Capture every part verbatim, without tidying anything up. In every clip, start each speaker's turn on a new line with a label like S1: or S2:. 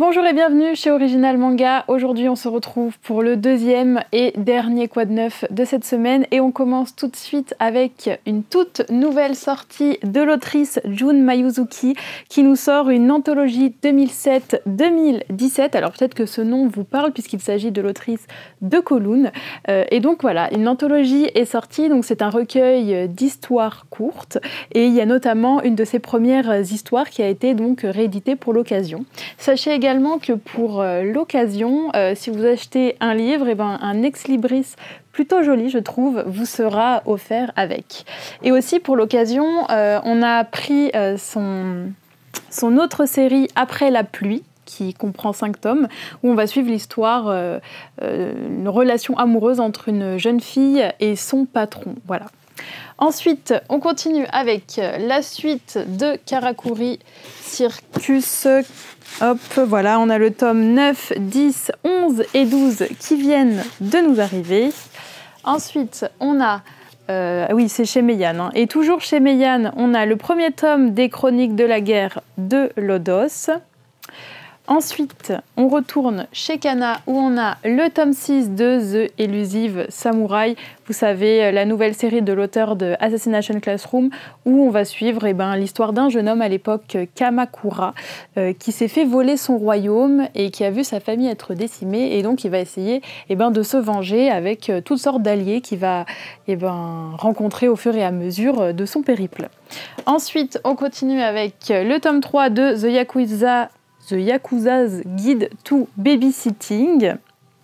S1: Bonjour et bienvenue chez Original Manga. Aujourd'hui on se retrouve pour le deuxième et dernier quad neuf de cette semaine et on commence tout de suite avec une toute nouvelle sortie de l'autrice Jun Mayuzuki qui nous sort une anthologie deux mille sept deux mille dix-sept. Alors peut-être que ce nom vous parle puisqu'il s'agit de l'autrice de Kowloon. Euh, et donc voilà, une anthologie est sortie, donc c'est un recueil d'histoires courtes et il y a notamment une de ses premières histoires qui a été donc rééditée pour l'occasion. Sachez également que pour euh, l'occasion, euh, si vous achetez un livre, et ben, un ex-libris plutôt joli, je trouve, vous sera offert avec. Et aussi pour l'occasion, euh, on a pris euh, son, son autre série Après la pluie, qui comprend cinq tomes, où on va suivre l'histoire, euh, euh, une relation amoureuse entre une jeune fille et son patron. Voilà. Ensuite, on continue avec la suite de Karakuri Circus. Hop, voilà, on a le tome neuf, dix, onze et douze qui viennent de nous arriver. Ensuite, on a... Euh, oui, c'est chez Meian. Hein. Et toujours chez Meian, on a le premier tome des Chroniques de la guerre de Lodos. Ensuite, on retourne chez Kana où on a le tome six de The Elusive Samurai. Vous savez, la nouvelle série de l'auteur de Assassination Classroom où on va suivre eh ben, l'histoire d'un jeune homme à l'époque, Kamakura, euh, qui s'est fait voler son royaume et qui a vu sa famille être décimée. Et donc, il va essayer eh ben, de se venger avec euh, toutes sortes d'alliés qu'il va eh ben, rencontrer au fur et à mesure de son périple. Ensuite, on continue avec le tome trois de The Yakuza The Yakuza's Guide to Babysitting,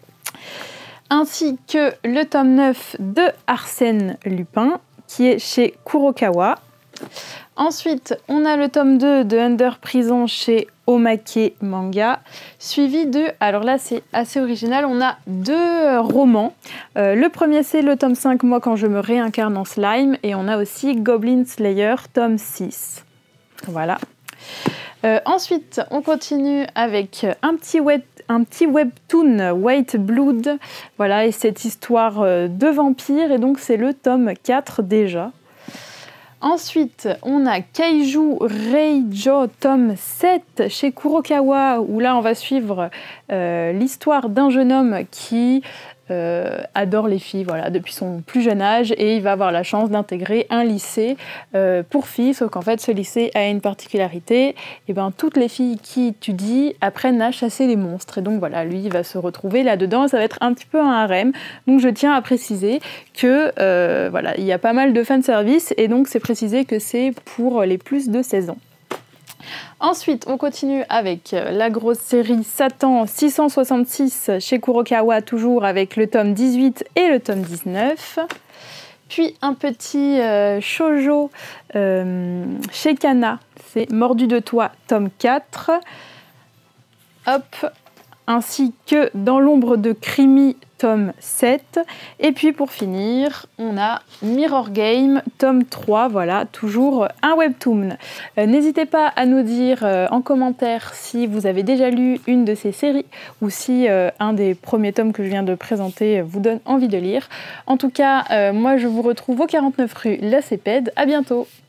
S1: ainsi que le tome neuf de Arsène Lupin, qui est chez Kurokawa. Ensuite, on a le tome deux de Under Prison chez Omake Manga, suivi de, alors là c'est assez original, on a deux romans. Euh, le premier c'est le tome cinq, Moi quand je me réincarne en slime, et on a aussi Goblin Slayer, tome six. Voilà. Euh, ensuite, on continue avec un petit, web, un petit webtoon White Blood. Voilà, et cette histoire de vampire, et donc c'est le tome quatre déjà. Ensuite, on a Kaiju Reijo, tome sept chez Kurokawa, où là on va suivre euh, l'histoire d'un jeune homme qui euh, adore les filles voilà, depuis son plus jeune âge, et il va avoir la chance d'intégrer un lycée euh, pour filles, sauf qu'en fait ce lycée a une particularité, et ben, toutes les filles qui étudient apprennent à chasser les monstres, et donc voilà, lui il va se retrouver là-dedans, ça va être un petit peu un harem, donc je tiens à préciser que euh, voilà, il y a pas mal de fanservice, et donc c'est précisé que c'est pour les plus de seize ans. Ensuite, on continue avec la grosse série Satan six cent soixante-six chez Kurokawa, toujours avec le tome dix-huit et le tome dix-neuf. Puis un petit euh, shoujo euh, chez Kana, c'est Mordu de toi, tome quatre. Hop, ainsi que Dans l'ombre de Krimi, tome sept. Et puis pour finir, on a Mirror Game, tome trois, voilà, toujours un webtoon. Euh, N'hésitez pas à nous dire euh, en commentaire si vous avez déjà lu une de ces séries ou si euh, un des premiers tomes que je viens de présenter vous donne envie de lire. En tout cas, euh, moi je vous retrouve au quarante-neuf rue La Cépède. À bientôt!